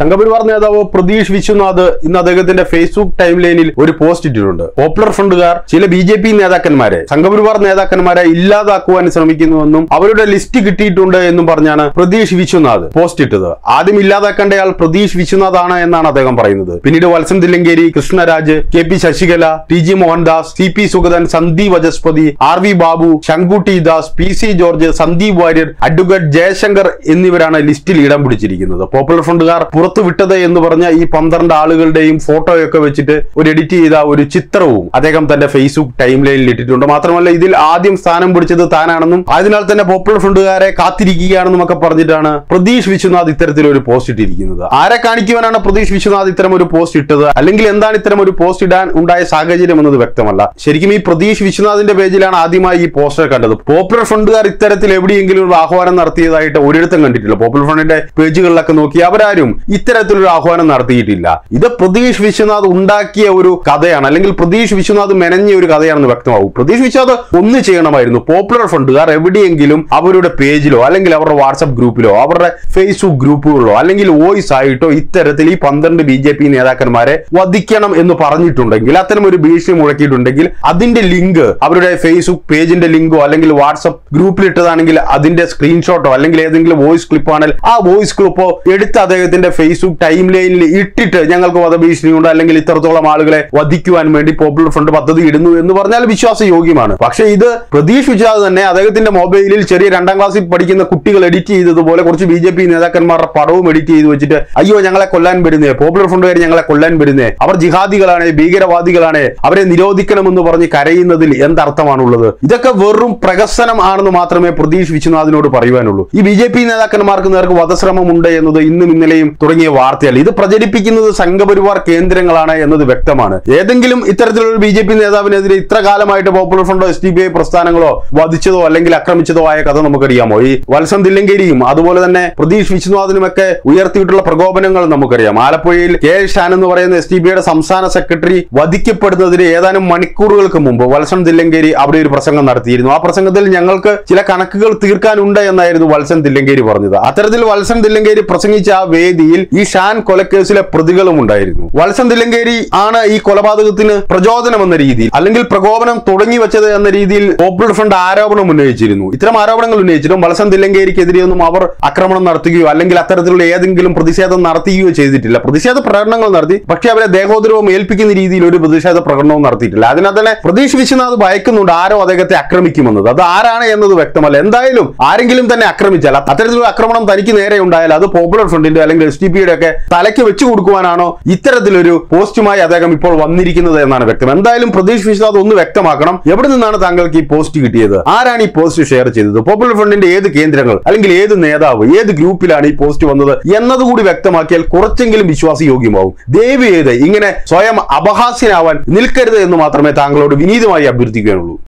സംഘപരിവാർ നേതാവ് പ്രതീഷ് വിശ്വനാഥ് ഇന്ന് അദ്ദേഹത്തിന്റെ ഫേസ്ബുക്ക് ടൈം ലൈനിൽ ഒരു പോസ്റ്റ് ഇട്ടിട്ടുണ്ട്. പോപ്പുലർ ഫ്രണ്ടുകാർ ചില BJP നേതാക്കന്മാരെ, സംഘപരിവാർ നേതാക്കന്മാരെ ഇല്ലാതാക്കുവാൻ ശ്രമിക്കുന്നുവെന്നും അവരുടെ ലിസ്റ്റ് കിട്ടിയിട്ടുണ്ട് എന്നും പറഞ്ഞാണ് പ്രതീഷ് വിശ്വനാഥ് പോസ്റ്റ് ഇട്ടത്. ആദ്യം ഇല്ലാതാക്കേണ്ടയാൾ പ്രതീഷ് വിശ്വനാഥ് ആണ് എന്നാണ് അദ്ദേഹം പറയുന്നത്. പിന്നീട് Valsan Thillankeri, Krishnaraj, KP Sasikala, TG Mohandas, CP Sugathan, Sandeep Vachaspathi, RV Babu, Shankutty Das, PC George, Sandeep Warrier, advocate Jayashankar എന്നിവരാണ് ലിസ്റ്റിൽ ഇടം പിടിച്ചിരിക്കുന്നത്. പോപ്പുലർ ഫ്രണ്ടുകാർ പുറത്തുവിട്ടത് എന്ന് പറഞ്ഞ ഈ 12 ആളുകളുടെയും ഫോട്ടോയൊക്കെ വെച്ചിട്ട് ഒരു എഡിറ്റ് ചെയ്ത ഒരു ചിത്രവും അദ്ദേഹം തന്റെ ഫേസ്ബുക്ക് ടൈം ലൈനിൽ ഇട്ടിട്ടുണ്ട്. മാത്രമല്ല ഇതിൽ ആദ്യം സ്ഥാനം പിടിച്ചത് താനാണെന്നും അതിനാൽ തന്നെ പോപ്പുലർ ഫ്രണ്ടുകാരെ കാത്തിരിക്കുകയാണെന്നും ഒക്കെ പറഞ്ഞിട്ടാണ് പ്രതീഷ് വിശ്വനാഥ് ഇത്തരത്തിലൊരു പോസ്റ്റ് ഇട്ടിരിക്കുന്നത്. ആരെ കാണിക്കുവാനാണ് പ്രതീഷ് വിശ്വനാഥ് ഇത്തരം ഒരു പോസ്റ്റ് ഇട്ടത്, അല്ലെങ്കിൽ എന്താണ് ഇത്തരം ഒരു പോസ്റ്റ് ഇടാൻ ഉണ്ടായ സാഹചര്യം എന്നത് വ്യക്തമല്ല. ശരിക്കും ഈ പ്രതീഷ് വിശ്വനാഥിന്റെ പേജിലാണ് ആദ്യമായി ഈ പോസ്റ്റർ കണ്ടത്. പോപ്പുലർ ഫ്രണ്ടുകാർ ഇത്തരത്തിൽ എവിടെയെങ്കിലും ഒരു ആഹ്വാനം നടത്തിയതായിട്ട് ഒരിടത്തും കണ്ടിട്ടില്ല. പോപ്പുലർ ഫ്രണ്ടിന്റെ പേജുകളിലൊക്കെ നോക്കി അവരാരും ഇത്തരത്തിലൊരു ആഹ്വാനം നടത്തിയിട്ടില്ല. ഇത് പ്രതീഷ് വിശ്വനാഥ് ഉണ്ടാക്കിയ ഒരു കഥയാണ്, അല്ലെങ്കിൽ പ്രതീഷ് വിശ്വനാഥ് മെനഞ്ഞ ഒരു കഥയാണെന്ന് വ്യക്തമാവും. പ്രതീഷ് വിശ്വനാഥ് ഒന്ന് ചെയ്യണമായിരുന്നു. പോപ്പുലർ ഫ്രണ്ടുകാർ എവിടെയെങ്കിലും അവരുടെ പേജിലോ അല്ലെങ്കിൽ അവരുടെ വാട്സ്ആപ്പ് ഗ്രൂപ്പിലോ അവരുടെ ഫേസ്ബുക്ക് ഗ്രൂപ്പുകളിലോ അല്ലെങ്കിൽ വോയിസ് ആയിട്ടോ ഇത്തരത്തിൽ ഈ 12 BJP നേതാക്കന്മാരെ വധിക്കണം എന്ന് പറഞ്ഞിട്ടുണ്ടെങ്കിൽ, അത്തരം ഒരു ഭീഷണി മുഴക്കിയിട്ടുണ്ടെങ്കിൽ അതിന്റെ ലിങ്ക് അവരുടെ ഫേസ്ബുക്ക് പേജിന്റെ ലിങ്കോ അല്ലെങ്കിൽ വാട്സ്ആപ്പ് ഗ്രൂപ്പിൽ ഇട്ടതാണെങ്കിൽ അതിന്റെ സ്ക്രീൻഷോട്ടോ അല്ലെങ്കിൽ ഏതെങ്കിലും വോയിസ് ക്ലിപ്പ് ആണെങ്കിൽ ആ വോയിസ് ക്ലിപ്പോ എടുത്ത് അദ്ദേഹത്തിന്റെ ഫേസ്ബുക്ക് ടൈം ലൈനിൽ ഇട്ടിട്ട് ഞങ്ങൾക്ക് വധഭീഷണിയുണ്ട് അല്ലെങ്കിൽ ഇത്രത്തോളം ആളുകളെ വധിക്കുവാൻ വേണ്ടി പോപ്പുലർ ഫ്രണ്ട് പദ്ധതി ഇടുന്നു എന്ന് പറഞ്ഞാൽ വിശ്വാസയോഗ്യമാണ്. പക്ഷേ ഇത് പ്രതീഷ് വിശ്വനാഥ് തന്നെ അദ്ദേഹത്തിന്റെ മൊബൈലിൽ ചെറിയ 2ാം ക്ലാസ്സിൽ പഠിക്കുന്ന കുട്ടികൾ എഡിറ്റ് ചെയ്തതുപോലെ കുറച്ച് BJP നേതാക്കന്മാരുടെ പടവും എഡിറ്റ് ചെയ്ത് വെച്ചിട്ട് അയ്യോ ഞങ്ങളെ കൊല്ലാൻ വരുന്നേ, പോപ്പുലർ ഫ്രണ്ടുകാർ ഞങ്ങളെ കൊല്ലാൻ വരുന്നേ, അവർ ജിഹാദികളാണ്, ഭീകരവാദികളാണ്, അവരെ നിരോധിക്കണമെന്ന് പറഞ്ഞ് കരയുന്നതിൽ എന്തർത്ഥമാണുള്ളത്? ഇതൊക്കെ വെറും പ്രഹസനം ആണെന്ന് മാത്രമേ പ്രതീഷ് വിശ്വനാഥിനോട് പറയുവാനുള്ളൂ. ഈ BJP നേതാക്കന്മാർക്ക് നേർക്ക് വധശ്രമമുണ്ട് എന്നത് ഇന്നും ഇന്നലെയും തുടങ്ങിയ വാർത്തയല്ല. ഇത് പ്രചരിപ്പിക്കുന്നത് സംഘപരിവാർ കേന്ദ്രങ്ങളാണ് എന്നത് വ്യക്തമാണ്. ഏതെങ്കിലും ഇത്തരത്തിലുള്ള BJP നേതാവിനെതിരെ ഇത്ര കാലമായിട്ട് പോപ്പുലർ ഫ്രണ്ടോ SDPI പ്രസ്ഥാനങ്ങളോ വധിച്ചതോ അല്ലെങ്കിൽ ആക്രമിച്ചതോ ആയ കഥ നമുക്കറിയാമോ? ഈ വത്സൻ തില്ലങ്കേരിയും അതുപോലെ തന്നെ പ്രതീഷ് വിശ്വനാഥിനുമൊക്കെ ഉയർത്തിയിട്ടുള്ള പ്രകോപനങ്ങൾ നമുക്കറിയാം. ആലപ്പുഴയിൽ K. ഷാൻ എന്ന് പറയുന്ന SDPIയുടെ സംസ്ഥാന സെക്രട്ടറി വധിക്കപ്പെടുന്നതിന് ഏതാനും മണിക്കൂറുകൾക്ക് മുമ്പ് വത്സൻ തില്ലങ്കേരി അവിടെ ഒരു പ്രസംഗം നടത്തിയിരുന്നു. ആ പ്രസംഗത്തിൽ ഞങ്ങൾക്ക് ചില കണക്കുകൾ തീർക്കാനുണ്ട് എന്നായിരുന്നു വത്സൻ തില്ലങ്കേരി പറഞ്ഞത്. അത്തരത്തിൽ വത്സൻ തില്ലങ്കേരി പ്രസംഗിച്ച ആ വേദിയിൽ ഈ ഷാൻ കൊലക്കേസിലെ പ്രതികളും ഉണ്ടായിരുന്നു. വത്സൻ തില്ലങ്കേരി ആണ് ഈ കൊലപാതകത്തിന് പ്രചോദനം എന്ന രീതിയിൽ അല്ലെങ്കിൽ പ്രകോപനം തുടങ്ങി വെച്ചത് എന്ന രീതിയിൽ പോപ്പുലർ ഫ്രണ്ട് ആരോപണം ഉന്നയിച്ചിരുന്നു. ഇത്തരം ആരോപണങ്ങൾ ഉന്നയിച്ചിട്ടും വത്സൻ തില്ലങ്കേരിക്കെതിരെയൊന്നും അവർ ആക്രമണം നടത്തുകയോ അല്ലെങ്കിൽ അത്തരത്തിലുള്ള ഏതെങ്കിലും പ്രതിഷേധം നടത്തുകയോ ചെയ്തിട്ടില്ല. പ്രതിഷേധ പ്രകടനങ്ങൾ നടത്തി, പക്ഷേ അവരെ ദേഹോദ്രവം ഏൽപ്പിക്കുന്ന രീതിയിൽ ഒരു പ്രതിഷേധ പ്രകടനവും നടത്തിയിട്ടില്ല. അതിനാൽ തന്നെ പ്രതീഷ് വിശ്വനാഥ് ഭയക്കുന്നുണ്ട് ആരോ അദ്ദേഹത്തെ ആക്രമിക്കുമെന്നത്. അത് ആരാണ് എന്നത് വ്യക്തമല്ല. എന്തായാലും ആരെങ്കിലും തന്നെ ആക്രമിച്ചാൽ, അത്തരത്തിലുള്ള ആക്രമണം തനിക്ക് നേരെ ഉണ്ടായാൽ അത് പോപ്പുലർ ഫ്രണ്ടിന്റെ അല്ലെങ്കിൽ SDPIയുടെ ഒക്കെ തലയ്ക്ക് വെച്ചു കൊടുക്കുവാനാണോ ഇത്തരത്തിലൊരു പോസ്റ്റുമായി അദ്ദേഹം ഇപ്പോൾ വന്നിരിക്കുന്നത് എന്നാണ് വ്യക്തം. എന്തായാലും പ്രതീഷ് വിശ്വനാഥ് ഒന്ന് വ്യക്തമാക്കണം, എവിടെ നിന്നാണ് താങ്കൾക്ക് ഈ പോസ്റ്റ് കിട്ടിയത്? ആരാണ് ഈ പോസ്റ്റ് ഷെയർ ചെയ്തത്? പോപ്പുലർ ഫ്രണ്ടിന്റെ ഏത് കേന്ദ്രങ്ങൾ അല്ലെങ്കിൽ ഏത് നേതാവ് ഏത് ഗ്രൂപ്പിലാണ് ഈ പോസ്റ്റ് വന്നത് എന്നതുകൂടി വ്യക്തമാക്കിയാൽ കുറച്ചെങ്കിലും വിശ്വാസയോഗ്യമാവും. ദയവ് ചെയ്ത് ഇങ്ങനെ സ്വയം അപഹാസ്യനാവാൻ നിൽക്കരുത് എന്ന് മാത്രമേ താങ്കളോട് വിനീതമായി അഭ്യർത്ഥിക്കാനുള്ളൂ.